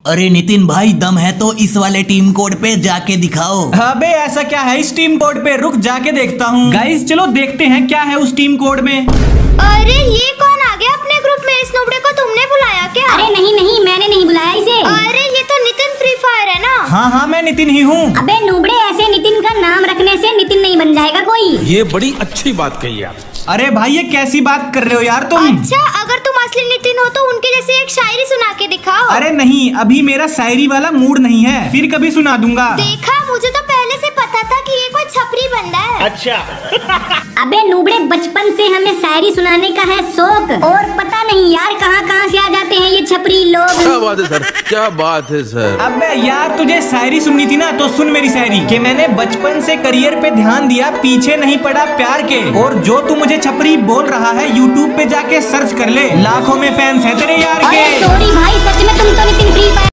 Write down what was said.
अरे नितिन भाई, दम है तो इस वाले टीम कोड पे जाके दिखाओ। अबे ऐसा क्या है इस टीम कोड पे, रुक जाके देखता हूँ। गाइस चलो देखते हैं क्या है उस टीम कोड में। अरे ये कौन आ गया अपने ग्रुप में? इस नुबड़े को तुमने बुलाया क्या? अरे नहीं नहीं, मैंने नहीं बुलाया इसे। अरे ये तो नितिन फ्री फायर है ना? हाँ हाँ मैं नितिन ही हूँ। अबे नुबड़े, ऐसे नितिन का नाम रखने से नितिन नहीं बन जाएगा कोई। ये बड़ी अच्छी बात कही आप। अरे भाई ये कैसी बात कर रहे हो यार तुम। अच्छा अगर तुम असली नितिन हो तो उनके जैसे एक शायरी सुना के दिखाओ। अरे नहीं, अभी मेरा शायरी वाला मूड नहीं है, फिर कभी सुना दूंगा। देखा, मुझे तो पहले से पता था कि ये कोई छपरी बंदा है। अच्छा। अबे नुबड़े, बचपन से हमें शायरी सुनाने का है शौक, और पता नहीं यार कहाँ कहाँ से आ जाते हैं ये छपरी लोग। क्या बात है सर, क्या बात है सर। अबे यार तुझे शायरी सुननी थी ना, तो सुन मेरी शायरी कि मैंने बचपन से करियर पे ध्यान दिया, पीछे नहीं पड़ा प्यार के। और जो तू मुझे छपरी बोल रहा है, यूट्यूब पे जाके सर्च कर ले, लाखों में फैंस है तेरे यार के। सॉरी भाई, सच में तुम तो नितिन फ्री फायर